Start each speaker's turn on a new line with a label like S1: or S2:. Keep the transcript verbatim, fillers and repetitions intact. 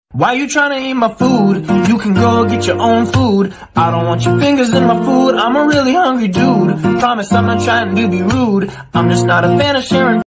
S1: Why you tryna eat my food? You can go get your own food. I don't want your fingers in my food. I'm a really hungry dude. Promise I'm not trying to be rude. I'm just not a fan of sharing